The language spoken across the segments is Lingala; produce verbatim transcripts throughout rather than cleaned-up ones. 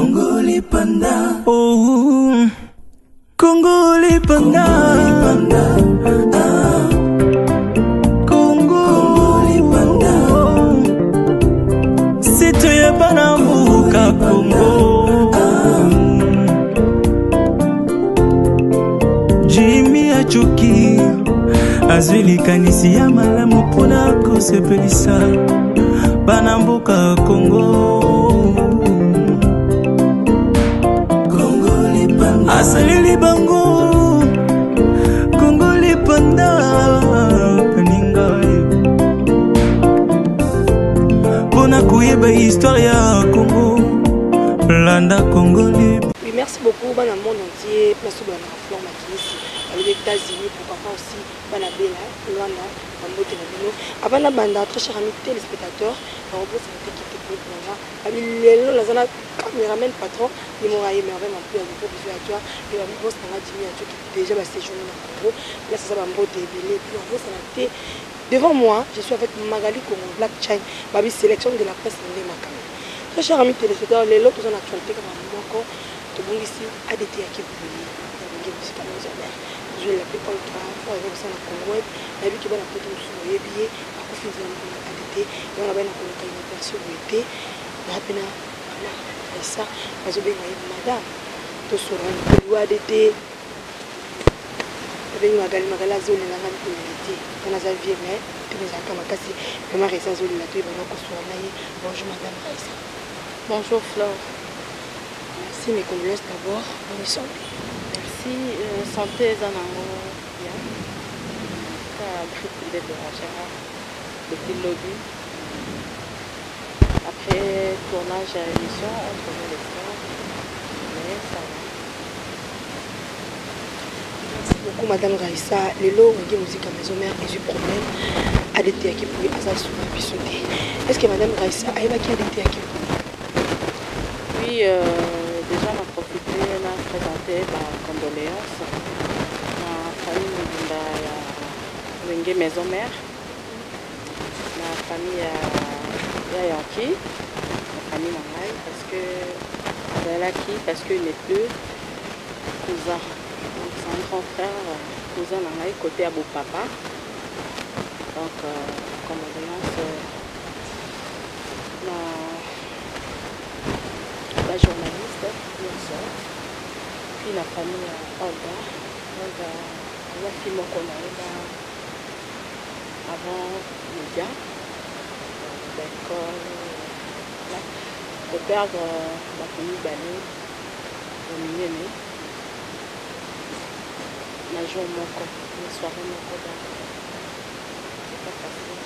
Congolais Panda. Oh, Congolais Panda. Ah, Congolais Panda. Si tu es pas dans Mouka Congo. Jimmy Achoki. Azuli kanisi ya malamu pona kosepelisa bana mboka Congo. Congolais Panda. Asalili bango Congolais Panda paninga pona kuyeba histoire ya Congo landa Congolais. Oui, merci beaucoup dans le monde entier place au bana fleur makinisi les États-Unis, pourquoi pas aussi Banabella, Luanda, Bambote Nabino. Avant la bande, très chers amis téléspectateurs, on va vous inviter qui était pour moi. Ami Lélo, la zone caméraman patron, il m'aura aimé vraiment plus à nouveau bisous à toi. Et la boss n'a dit à toi qui déjà va séjourner dans Congo. Là, ça va Bambote et Belé. Puis on va s'arrêter devant moi. Je suis avec Magali Congo Black Chine, Babi sélection de la presse de Makam. Très chers amis téléspectateurs, les lots en actualité comme un moment tout le monde ici a des théâtres qui vous voulez. Je l'appelle Olga, pour avoir ça dans le Congo, la vie qui va la porter au sous les billets, à quoi faire dans le A D T, et on a bien encore une version où était, la peine à ça, parce que madame, tout sur le A D T, avec Magali Magala zone et la grande communauté, on a sa vie, mais tu nous as comme à casser, mais ma récente zone là, tu es vraiment qu'on soit là. Bonjour madame Raissa. Bonjour Flore. Merci, mes condoléances d'abord, on est sorti. Merci, euh, santé Zanango, bien. La grippe de Bérangère, depuis lobby. Après tournage à l'émission, on trouvait les fleurs, mais ça va. Merci beaucoup Madame Raissa. Les lots, on dit musique à maison mère, et du problème, à des théâtres qui pourraient à ça souvent puis sauter. Est-ce que Madame Raissa a évacué à des théâtres qui pourraient? Oui, euh, déjà on a profité, on a présenté ma condoléance ma famille de la maison mère, ma famille à Yankee, ma famille Mangaï, parce que Zalaki, parce qu'il n'est plus cousin. Donc c'est un grand frère, cousin Mangaï, côté à beau papa. Donc euh, condoléance euh, la journaliste, bien sûr, puis la famille Olga, Olga, la fille qu'on a eu avant média, l'école, de perdre la famille Bani, le milieu, la journée moko, la soirée moko, c'est pas facile.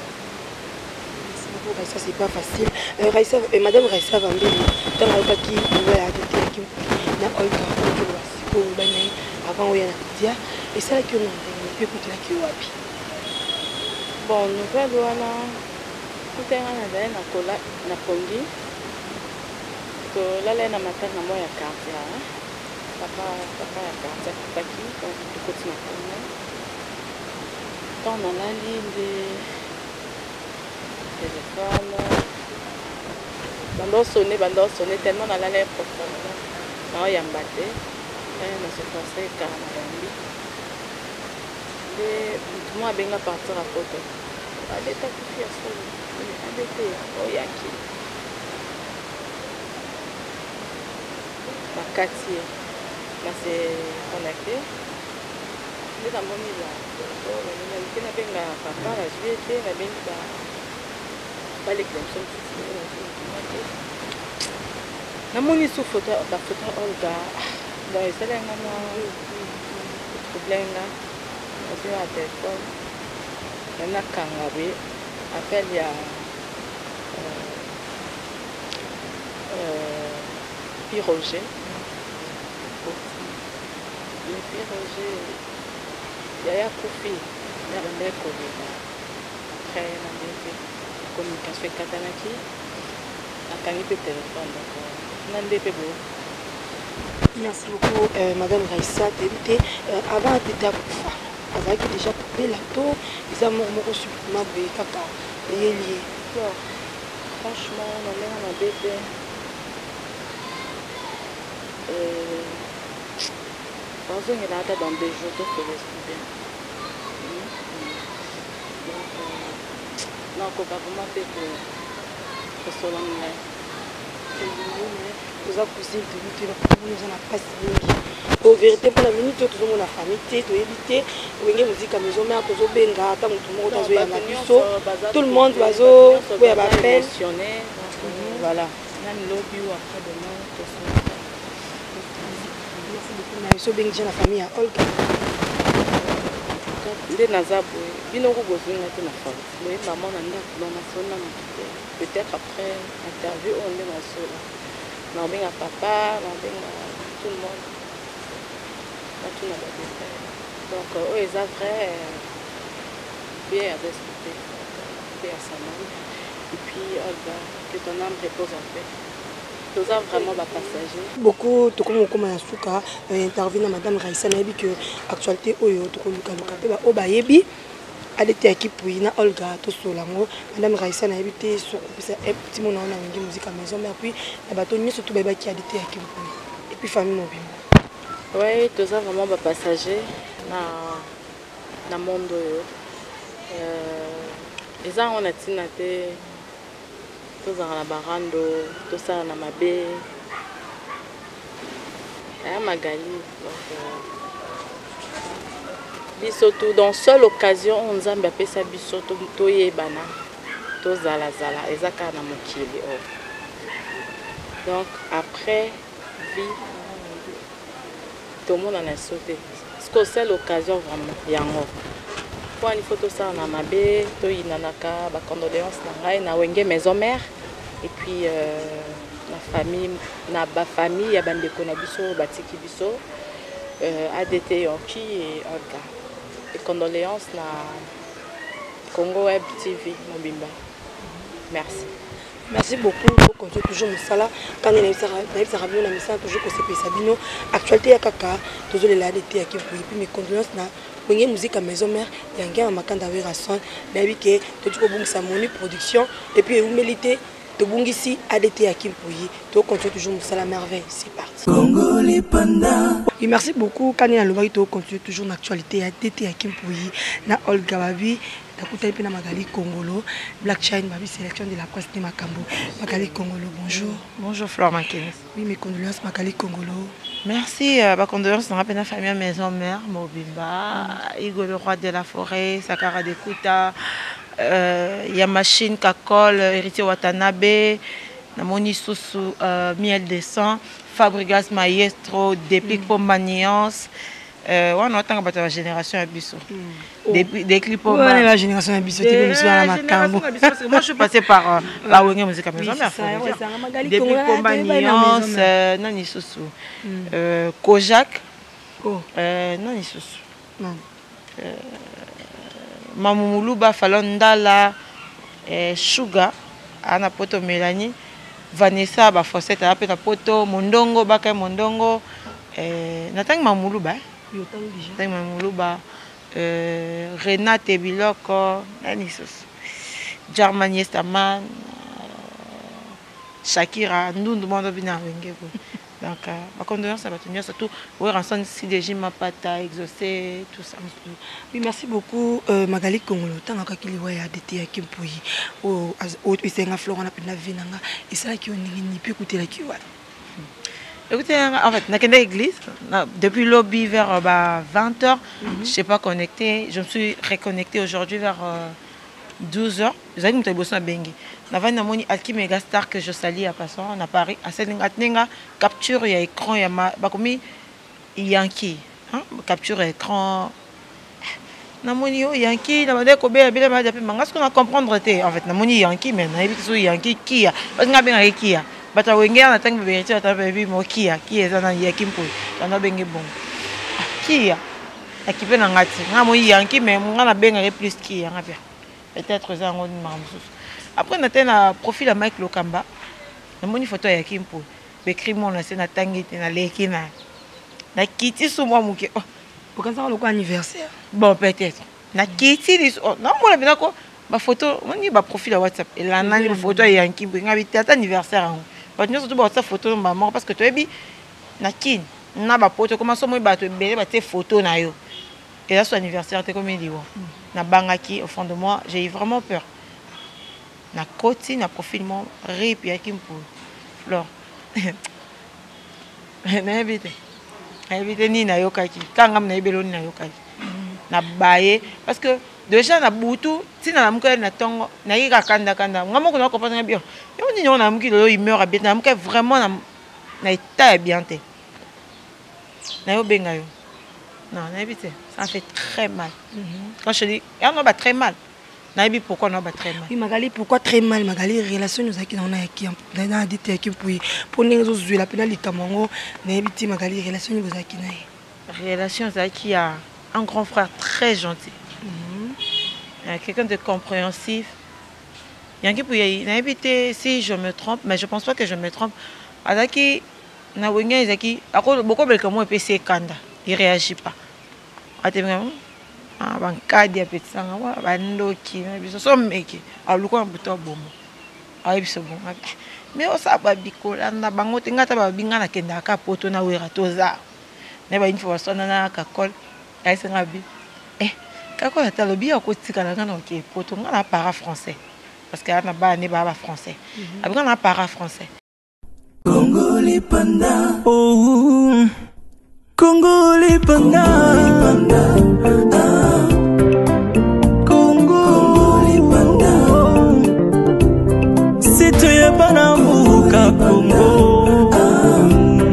Ça c'est pas facile. Euh, Raissa, euh, Madame Raissa Vambé, dans la route qui pouvait arrêter qui n'a Olga qui va se couper avant où il y a la dia et c'est là que nous on peut écouter la qui wapi. Bon, nouvelle wana tout est en train na kola na pongi. To la la na matin na moya quartier hein. Papa papa ya quartier paki donc du côté na pongi. Dans la ligne de téléphone, bando sonné, bando sonné tellement dans l'année profondément. Non, il y a un bâté, mais c'est passé car on a un lit. Et moi, je vais partir à photo. Je vais partir à photo. Je vais partir à Oyaki. Ma quartier, c'est connecté. Je vais mon île. Je vais venir papa, la juillet, je vais venir. Pas les clés, na moni sous photo la photo Olga dans les salles problème là sur la téléphone on a kangabe appelle il y a euh Piroger le Piroger il y a Kofi il y a un collègue après on a communication katanaki akangi pe téléphone donc nande pe bo. Merci beaucoup euh, Madame Raissa Débité euh, avant d'été à Koufa avec déjà coupé la taux ils ont mort supplément de kaka et lié franchement on a l'air à bébé Dans deux jours, tout fait bien. Donc, non, vraiment fait que ce soit là. Nous avons poussé de lutter, nous avons pas si en vérité, pour la minute, nous avons la famille, nous avons évité, nous avons musique à maison, mais nous avons benga, tout le monde a tout le monde va zo, oui, à l'appel. Voilà. Même lobby ou après demain, merci beaucoup. Nous avons la famille à Olga. Nde nazabu bino ko gozinga te na fa mais maman na ndako na sona peut-être après interview on est na sona na benga papa na benga tout le monde na tout na bébé donc eux ils ont vrai bien à respecter bien à sa mère et puis Olga que ton âme repose en paix. Nous avons vraiment des passagers. Beaucoup de gens comme Asuka interviennent à Madame Raissa Nabi que actualité oyo to luka luka pe ba obayebi adete équipe pour ina Olga to solango Madame Raissa Nabi te so kopisa e petit mon na ngi musique à maison mais puis na bato nyi surtout ba ki adete équipe pour et puis famille mobile. Oui, nous avons vraiment des passagers na na monde oyo. Euh les gens on a tinate tous dans la barando, tout ça na mabe. Ah Magali. Bisoto dans seule occasion on nous a appelé ça bisoto toye bana. To zala zala ezaka na mokili oh. Donc après vie tout le monde en a sauté. C'est que c'est l'occasion vraiment yango. Pour une photo ça na mabe to inanaka ba condoléances na ngai na wenge maison mère et puis euh, la famille na ba famille ya bandeko na biso batiki biso euh, A D T Yonki et Olga et condoléances na Congo Web T V Mobimba. Merci. Merci beaucoup pour continuer toujours Moussala. Quand on a Sarabino, on a toujours que c'est Sabino. Actualité à Kaka, toujours les A D T qui vous et puis mes condoléances na Wenge musique à maison mère, il y a un gars à Makanda Verasson, d'ailleurs que tout le monde a moni production et puis vous méritez de bon ici A D T à Kimpouyi. Donc continue toujours Moussala merveille. C'est parti. Congo les pandas. Et merci beaucoup. Quand on a le mari, continue toujours l'actualité A D T à Kimpouyi. Na Olga Babi. Na Magali Congolo, Black Shine, Babi sélection de la presse de Makambo. Magali Congolo, bonjour. Bonjour Flore Makenis. Oui, mes condoléances, Magali Congolo. Merci, euh, ma condoléances dans la famille Maison Mère, Mobimba, mm. Igo le roi de la forêt, Sakara de Kuta, euh, Yamashine Kakol, héritier Watanabe, Namoni Sousou, euh, Miel de sang, Fabrigas Maestro, Déplique mm. Pombaniance. Euh, on entend que la génération a biso. Des clips pour moi. La génération a biso. Moi, je suis passée par euh, la Wenge musique à maison. Des clips pour Maniance, Nani Sousou. Kojak. Nani Sousou. Mamoulouba, Falondala, Sugar, Anna Poto Mélanie, Vanessa, Bafossette, Apena Poto, Mondongo, Baka Mondongo, Natang Mamoulouba. Moulouba, euh, Renate Biloko, Germanie Staman, Shakira, nous demandons bien à Wenge. Donc, ma condoléance, ça va tenir surtout. Oui, ensemble, si des gens m'ont pas exaucé, tout ça. Oui, merci beaucoup, euh, Magali Congolo. Tant que tu as été à Kimpouyi, au Isenga Florent, on a pu la vie, et ça, qui on n'y peut écouter la Kiwa. Écoutez, en fait, dans l'église, depuis le lobby vers bah, vingt heures, mm -hmm. je ne suis pas connectée. Je me suis reconnectée aujourd'hui vers euh, douze heures. Vous avez dit que je suis bengi. Nous avons un Alki Megastar que je salue à passant à Paris. À cette capture, il y a écran, il y a Yankee. Capture écran. Nous avons Yankee, nous avons dit que nous comprendre. En fait, nous avons Yankee, mais nous avons Yankee qui a. Parce que nous avons qui a. Bata wengea na tangu vérité ata baby mokia qui est dans ya kimpo dans bengi bon kia akipena ngati ngamo yanki mais ngana benga plus kia ngapia peut-être ça ngoni mamsus après na tena profil à Mike Lokamba na moni photo ya kimpo be crime na sena tangite na leki na na kiti sumwa muke oh pokaza ko anniversaire bon peut-être na kiti oh non moi bina ko ba photo moni ba profil à WhatsApp et la nani photo ya kimpo ngabi tata anniversaire. Nous avons surtout cette photo de maman parce que tu es bien. Nakin, na ba poto comment so moi bato belé ba te photo na yo et là son anniversaire te comme il dit na bangaki au fond de moi j'ai eu vraiment peur na koti na profil mon rip ya kimpo fleur na habité habité ni na yokaki kanga na ibelo ni na yokaki na baye parce que déjà na butu si na mko na tongo na yika kanda kanda ngamo ko na comprendre bien yo ni na mki lo il meurt bien na mko vraiment na na état bien té na yo benga yo non na habité ça fait très mal quand je dis on va très mal. Naïbi pourquoi on va très mal. Oui Magali pourquoi très mal Magali relation nous a qui on a qui on a dit que puis pour nous jouer la pénalité mongo naïbi ti Magali relation nous a qui naï. Relation ça qui a un grand frère très gentil. Quelqu'un de compréhensif. Yangi puis naïbi si je me trompe mais je pense pas que je me trompe. Adaki na wenga izaki ako beaucoup bel comme P C kanda il réagit pas. Atemga ah ban kadi ya petsanga wa bandoki na biso so meki aluko mbuto bomo ayi biso bon mais o sa ba bikola na bango tingata ba binga na kenda ka poto na wera toza ne ba information na ka kol ayi senga bi eh ka ko ta lobi ko tika na kana ke poto ngana para français parce que na ba ne ba ba français abi kana para français Congo les panda oh Congo les panda ah. Congo les panda c'est toi Banambuka Congo ah.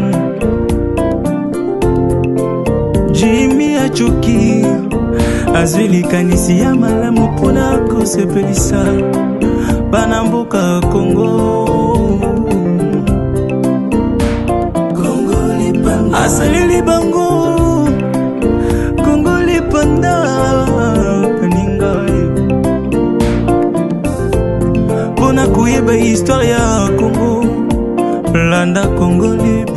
Jimmy Achoki azwili kanisi ya malamu pona ko sepelisa Banambuka Congo Asalili bango Congo les panda Paninga Pona kuyeba histoire ya Congo Landa Congo les